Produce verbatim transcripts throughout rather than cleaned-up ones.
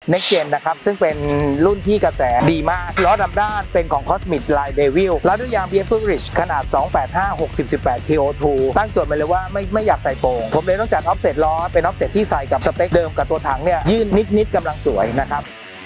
Next Gen นะครับซึ่งเป็นรุ่นที่กระแสดีมากล้อดำด้านเป็นของ Cosmic Line Devil แล้วด้วยยาง บี เอฟ Goodrich ขนาด สองแปดห้า หกสิบ สิบแปด ที โอ ทู ตั้งโจทย์มาเลยว่าไม่ไม่อยากใส่โป่งผมเลยต้องจัด offset ล้อเป็น offset ที่ใส่กับสเปคเดิมกับตัวถังเนี่ยยื่นนิดๆกำลังสวยนะครับ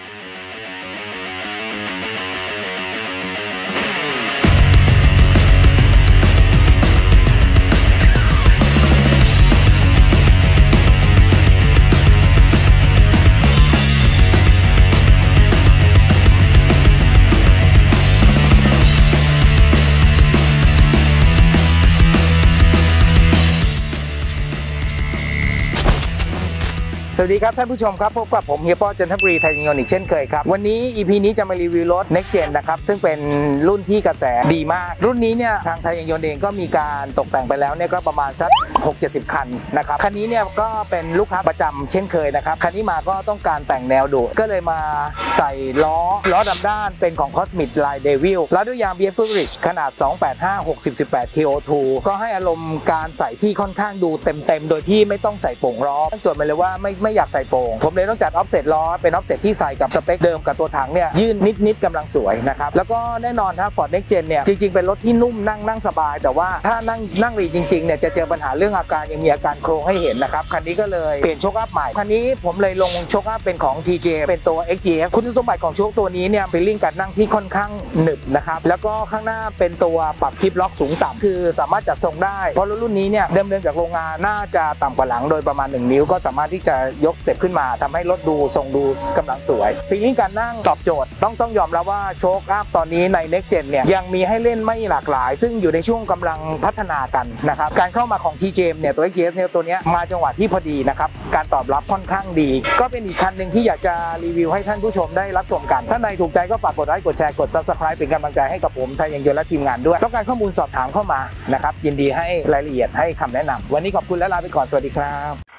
สวัสดีครับท่านผู้ชมครับพบกับผมเฮียป้อจันทบุรีไทยยนต์อีกเช่นเคยครับวันนี้ อี พี นี้จะมารีวิวรถ Next Gen นะครับซึ่งเป็นรุ่นที่กระแสดีมากรุ่นนี้เนี่ยทางไทยยนต์เองก็มีการตกแต่งไปแล้วเนี่ยก็ประมาณสัก หกเจ็ดสิบ คันนะครับคันนี้เนี่ยก็เป็นลูกค้าประจำเช่นเคยนะครับคันนี้มาก็ต้องการแต่งแนวดุก็เลยมาใส่ล้อล้อดำด้านเป็นของ Cosmic Line Devil แล้วด้วยยาง บี เอฟ Goodrich ขนาด สองแปดห้า หกสิบ สิบแปด ที โอ ทู ก็ให้อารมณ์การใส่ที่ค่อนข้างดูเต็มๆโดยที่ไม่ต้องใส่โป่งล้อตั้งโจทย์มาเลยว่าไม่ไม่อยากใส่โป่งผมเลยต้องจัด offset ล้อเป็น offset ที่ใส่กับสเปคเดิมกับตัวถังเนี่ยยื่นนิดๆกำลังสวยนะครับแล้วก็แน่นอนครับ Ford Next Gen เนี่ยจริงๆเป็นรถที่นุ่มนั่งนั่งสบายแต่ว่าถ้านั่งนั่งรีจริงๆเนี่ยจะเจอปัญหาเรื่องอาการยังมีอาการโครงให้เห็นนะครับคันนี้ก็เลยเปลี่ยนโชคอัพใหม่คันนี้ผมเลยลงโชคอัพเป็นของ ที เจ เป็นตัว เอ็กซ์ จี เอฟ คุณสมบัติของโชคตัวนี้เนี่ยฟีลลิ่งการนั่งที่ค่อนข้างหนึบนะครับแล้วก็ข้างหน้าเป็นตัวปรับคลิปล็อกสูงต่ำคือสามารถจัดทรงได้เพราะรถรุ่นนี้เนี่ยเดิมๆจากโรงงานน่าจะต่ำกว่าหลังโดยประมาณหนึ่งนิ้วก็สามารถที่จะยกสเต็ปขึ้นมาทำให้รถดูทรงดูกำลังสวยฟีลลิ่งการนั่งตอบโจทย์ต้องต้องยอมรับว่าโชคอัพตอนนี้ใน Next Gen เนี่ยยังมีให้เล่นไม่หลากหลายซึ่งอยู่ในช่วงกำลังพัฒนากันนะครับการเข้ามาของ ที เจ เนี่ยตัว เอ็กซ์ จี เอฟ เนี่ยตัวนี้มาจังหวะที่พอดีนะครับการตอบรับค่อนข้างดีก็เป็นอีกคันหนึ่งที่อยากจะรีวิวให้ท่านผู้ชมได้รับชมกันถ้าในถูกใจก็ฝากกดไลค์กดแชร์กด ซับสไครบ์ เป็นกำลังใจให้กับผมไทยยนต์และทีมงานด้วยต้องการข้อมูลสอบถามเข้ามานะครับยินดีให้รายละเอียดให้คำแนะนำวันนี้ขอบคุณและลาไปก่อนสวัสดีครับ